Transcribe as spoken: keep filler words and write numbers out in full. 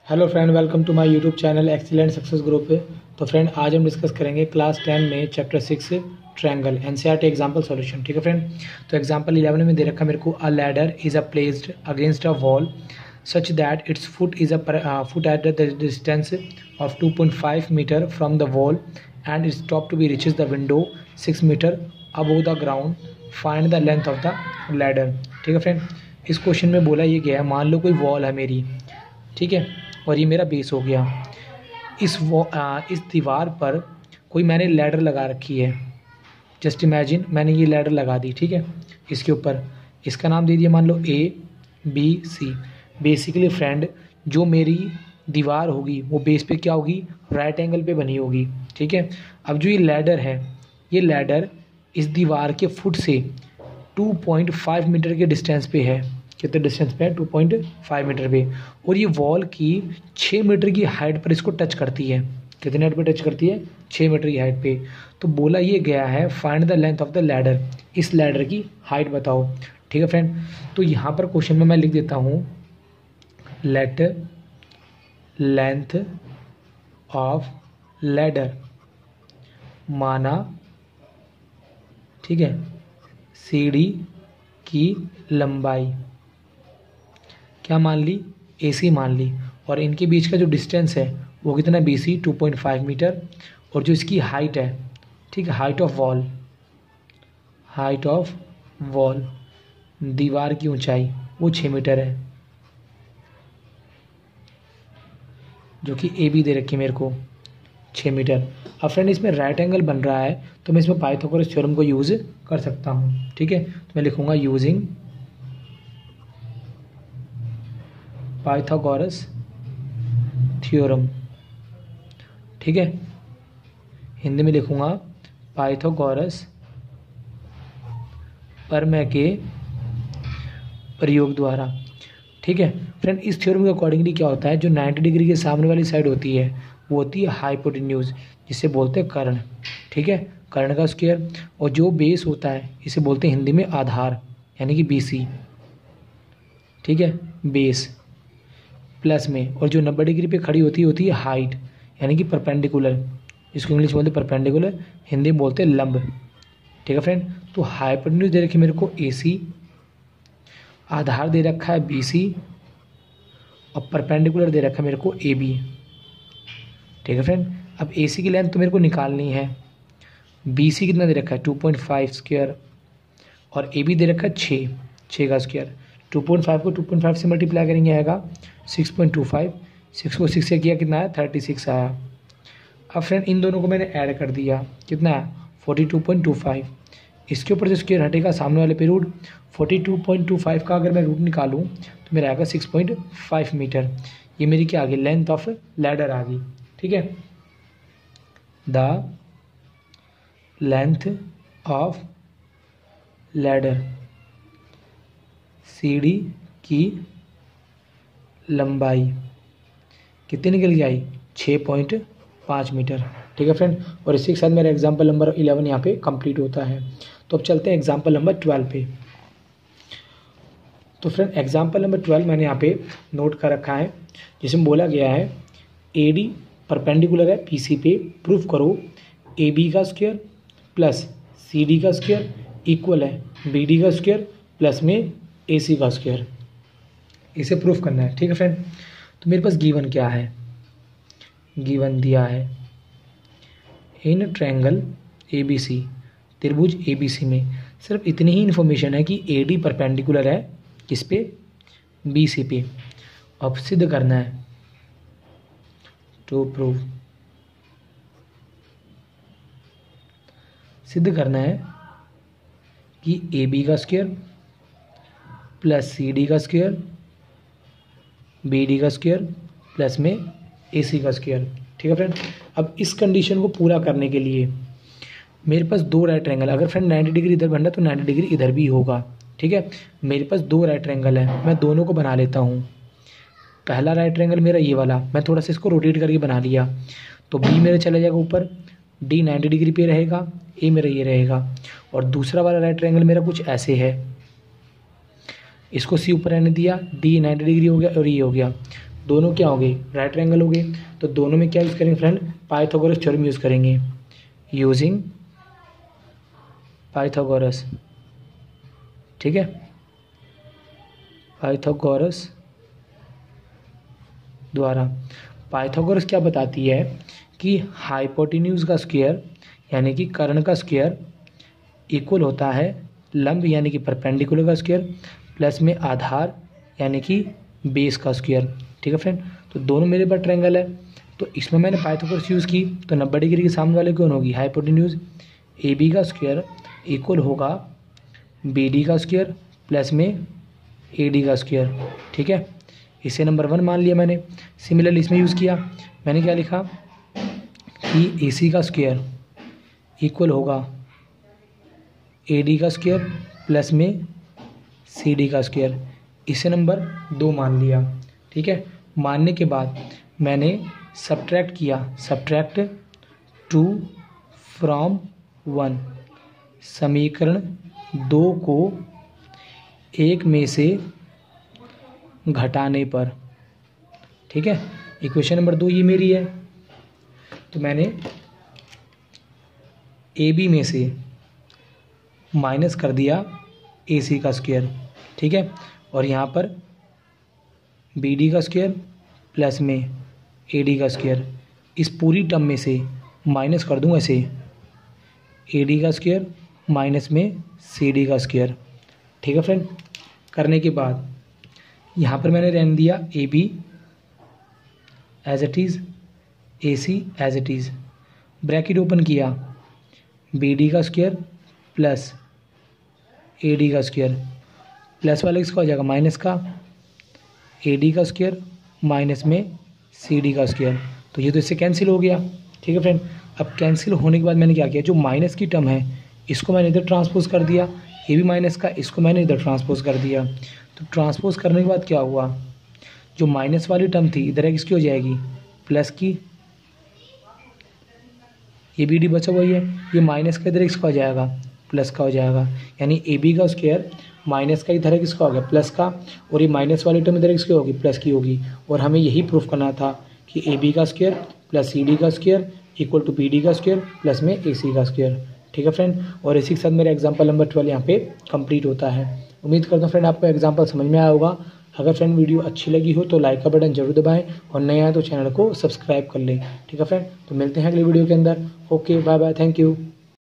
Hello friend, welcome to my YouTube channel excellent success group. तो friend, आज हम discuss करेंगे क्लास टेन में chapter six triangle NCERT example solution. ठीक है फ्रेंड, तो एग्जाम्पल इलेवन में दे रखा मेरे को a ladder is a placed against a wall such that its foot is a foot at the distance of two point five metre from the wall and its top to be reaches the window six metre above the ground, find the length of the ladder. ठीक है friend, इस question में बोला ये गया है, मान लो कोई वॉल है मेरी, ठीक है, और ये मेरा बेस हो गया। इस वो आ, इस दीवार पर कोई मैंने लैडर लगा रखी है। जस्ट इमेजिन मैंने ये लैडर लगा दी, ठीक है, इसके ऊपर इसका नाम दे दिया मान लो A B C. Basically friend, जो मेरी दीवार होगी वो बेस पे क्या होगी, राइट एंगल पे बनी होगी। ठीक है, अब जो ये लैडर है, ये लैडर इस दीवार के फुट से टू पॉइंट फाइव मीटर के डिस्टेंस पे है। कितने डिस्टेंस पे है, टू पॉइंट फाइव मीटर पे, और ये वॉल की छः मीटर की हाइट पर इसको टच करती है। कितने हाइट पे टच करती है, छः मीटर की हाइट पे। तो बोला ये गया है find the length of the ladder, इस लैडर की हाइट बताओ। ठीक है फ्रेंड, तो यहाँ पर क्वेश्चन में मैं लिख देता हूँ लेट लेंथ ऑफ लैडर माना, ठीक है, सीढ़ी की लंबाई क्या मान ली, ए सी मान ली, और इनके बीच का जो डिस्टेंस है वो कितना, B C two point five metre, और जो इसकी हाइट है, ठीक है, height of wall, height of wall दीवार की ऊंचाई वो छः मीटर है, जो कि ए बी दे रखी है मेरे को छः मीटर। अब फ्रेंड, इसमें राइट एंगल बन रहा है तो मैं इसमें पाइथागोरस थ्योरम को यूज़ कर सकता हूँ। ठीक है, तो मैं लिखूँगा यूजिंग पाइथागोरस थ्योरम। ठीक है, हिंदी में लिखूँगा पाइथागोरस प्रमेय के प्रयोग द्वारा। ठीक है फ्रेंड, इस थ्योरम के अकॉर्डिंगली क्या होता है, जो नाइन्टी डिग्री के सामने वाली साइड होती है वो होती है हाइपोटेन्यूज, जिसे बोलते हैं कर्ण। ठीक है, कर्ण का स्क्वायर, और जो बेस होता है इसे बोलते हैं हिंदी में आधार, यानी कि बी सी। ठीक है, बेस प्लस में, और जो नब्बे डिग्री पे खड़ी होती है होती है हाइट, यानी कि परपेंडिकुलर, इसको इंग्लिश में बोलते हैं परपेंडिकुलर, हिंदी में बोलते हैं लंब। ठीक है फ्रेंड, तो हाइपोटेन्यूज दे रखी मेरे को ए सी, आधार दे रखा है बी सी, और परपेंडिकुलर दे रखा है मेरे को ए बी। ठीक है फ्रेंड, अब ए सी की लेंथ तो मेरे को निकालनी है, बी सी कितना दे रखा है टू पॉइंट फाइव स्क्वायर, और ए बी दे रखा है छः, छः का स्क्वायर। टू पॉइंट फाइव को टू पॉइंट फाइव से मल्टीप्लाई करेंगे आएगा six point two five, six को सिक्स से किया कितना आया, थर्टी सिक्स आया। अब फ्रेंड, इन दोनों को मैंने ऐड कर दिया, कितना है, forty two point two five. इसके ऊपर जो स्क्वायर हटेगा सामने वाले पे root, forty two point two five का अगर मैं रूट निकालूँ तो मेरा आएगा सिक्स पॉइंट फाइव मीटर। ये मेरी क्या आ गई, लेंथ ऑफ लैडर आ गई। ठीक है, द लेंथ ऑफ लैडर, सीढ़ी की लंबाई कितनी निकल के आई, छः पॉइंट पाँच मीटर। ठीक है फ्रेंड, और इसी के साथ मेरा एग्जाम्पल नंबर इलेवन यहाँ पे कंप्लीट होता है। तो अब चलते हैं एग्जाम्पल नंबर ट्वेल्व पे। तो फ्रेंड, एग्जाम्पल नंबर ट्वेल्व मैंने यहाँ पे नोट कर रखा है, जिसमें बोला गया है ए डी परपेंडिकुलर है पी सी पे, प्रूफ करो ए बी का स्क्वायर प्लस सी डी का स्क्वायर इक्वल है बी डी का स्क्वायर प्लस में ए सी का स्क्वायर। इसे प्रूफ करना है। ठीक है फ्रेंड, तो मेरे पास गिवन क्या है, गिवन दिया है इन ट्रायंगल ए बी सी, त्रिभुज ए बी सी में सिर्फ इतनी ही इन्फॉर्मेशन है कि ए डी परपेंडिकुलर है किस पे, बी सी पे। अब सिद्ध करना है, टू प्रूव, सिद्ध करना है कि ए बी का स्क्वायर प्लस सी डी का स्क्वायर बी डी का स्क्वायर प्लस में ए सी का स्क्वायर। ठीक है फ्रेंड, अब इस कंडीशन को पूरा करने के लिए मेरे पास दो राइट एंगल, अगर फ्रेंड नाइन्टी डिग्री इधर बन रहा है तो नाइन्टी डिग्री इधर भी होगा। ठीक है, मेरे पास दो राइट एंगल है, मैं दोनों को बना लेता हूँ। पहला राइट एंगल मेरा ये वाला, मैं थोड़ा सा इसको रोटेट करके बना लिया, तो बी मेरा चला जाएगा ऊपर, डी नाइन्टी डिग्री पे रहेगा, ए मेरा ये रहेगा, और दूसरा वाला राइट एंगल मेरा कुछ ऐसे है, इसको सी ऊपर रहने दिया, डी नाइन्टी डिग्री हो गया और ये हो गया। दोनों क्या हो गए, राइट एंगल हो गए। तो दोनों में क्या यूज़ करेंगे फ्रेंड, पाइथागोरस थ्योरम यूज़ करेंगे, यूजिंग पाइथागोरस, ठीक है, पाइथागोरस द्वारा। पाइथागोरस क्या बताती है कि हाइपोटेन्यूज का स्क्वायर यानी कि कर्ण का स्क्वायर इक्वल होता है लंब यानी कि परपेंडिकुलर का स्क्वायर प्लस में आधार यानी कि बेस का स्क्वायर, ठीक है फ्रेंड। तो दोनों मेरे पास ट्रायंगल है, तो इसमें मैंने पाइथागोरस यूज़ की, तो नब्बे डिग्री के सामने वाले कौन होगी, हाइपोटेन्यूज। ए बी का स्क्वायर इक्वल होगा बी डी का स्क्वायर प्लस में ए डी का स्क्वायर, ठीक है। इसे नंबर वन मान लिया मैंने। सिमिलरली इसमें यूज़ किया, मैंने क्या लिखा कि ए सी का स्क्वायर इक्वल होगा ए डी का स्क्वायर प्लस में सी डी का स्क्वायर, इसे नंबर दो मान लिया, ठीक है। मानने के बाद मैंने सब्ट्रैक्ट किया, सब्ट्रैक्ट टू फ्रॉम वन, समीकरण दो को एक में से घटाने पर, ठीक है। इक्वेशन नंबर दो ये मेरी है, तो मैंने ए बी में से माइनस कर दिया ए सी का स्क्वायर, ठीक है, और यहाँ पर बी डी का स्क्वायर प्लस में ए डी का स्क्वायर, इस पूरी टर्म में से माइनस कर दूँ ऐसे ए डी का स्क्वायर माइनस में सी डी का स्क्वायर, ठीक है फ्रेंड। करने के बाद यहाँ पर मैंने रहने दिया A B as it is, A C as it is, bracket open किया, बी डी का स्क्वायर प्लस ए डी का स्क्वायर, प्लस वाला किसका हो जाएगा, माइनस का, ए डी का स्क्वायर माइनस में सी डी का स्क्वायर, तो ये तो इससे कैंसिल हो गया, ठीक है फ्रेंड। अब कैंसिल होने के बाद मैंने क्या किया, जो माइनस की टर्म है इसको मैंने इधर ट्रांसपोज कर दिया, ये भी माइनस का, इसको मैंने इधर ट्रांसपोज कर दिया। तो ट्रांसपोज करने के बाद क्या हुआ, जो माइनस वाली टर्म थी इधर किसकी हो जाएगी, प्लस की, ये बी डी बचा हुआ है, ये माइनस का इधर इसका हो जाएगा, प्लस का हो जाएगा, यानी ए बी का स्क्वायर माइनस का इधर किसका हो गया, प्लस का, और ये माइनस वाली टर्म इधर किसकी होगी, प्लस की होगी। और हमें यही प्रूफ करना था कि ए बी का स्क्वायर प्लस सी डी का square equal to B D का स्क्वायर प्लस में ए सी का स्क्वायर, ठीक है फ्रेंड। और इसी के साथ मेरा एग्जाम्पल नंबर ट्वेल्व यहाँ पे कंप्लीट होता है। उम्मीद करता हूँ फ्रेंड आपको एग्जाम्पल समझ में आया होगा। अगर फ्रेंड वीडियो अच्छी लगी हो तो लाइक का बटन जरूर दबाएं और नए आए तो चैनल को सब्सक्राइब कर लें, ठीक है फ्रेंड। तो मिलते हैं अगली वीडियो के अंदर। Okay, bye bye, thank you.